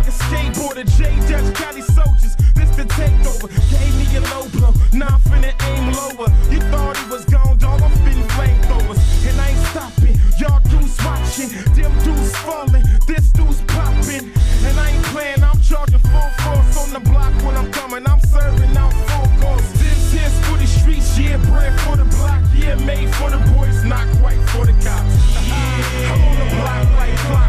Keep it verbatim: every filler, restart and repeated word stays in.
a skateboarder, J Dutch, Cali soldiers. This the takeover. Gave me a low blow, now I'm finna aim lower. You thought he was gone, dog, I'm spitting flamethrowers. And I ain't stopping, y'all dudes watching. Them dudes falling, this dude's popping. And I ain't playing, I'm charging full force on the block when I'm coming. I'm serving out full course. This here's for the streets, yeah, bread for the block. Yeah, made for the boys, not quite for the cops. Yeah, I'm on the block like clock.